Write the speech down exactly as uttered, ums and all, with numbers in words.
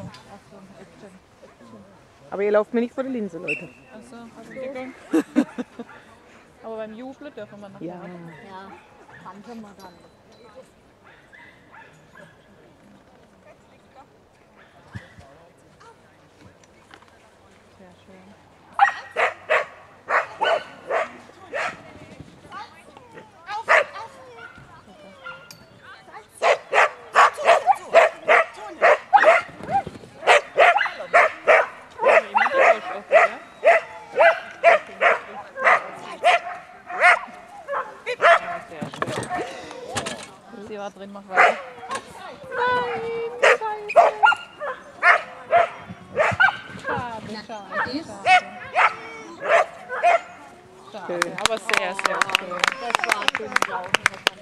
Achso, Action. Aber ihr lauft mir nicht vor der Linse, Leute. Achso, Entschuldigung. Aber beim Jubeln dürfen wir noch Ja. mal. Ja, kannte man dann. Sehr schön. Sie war drin, mach weiter. Nein, Scheiße. Schade, schade, schade. Schade, aber sehr, sehr schön. Das war schön gelaufen.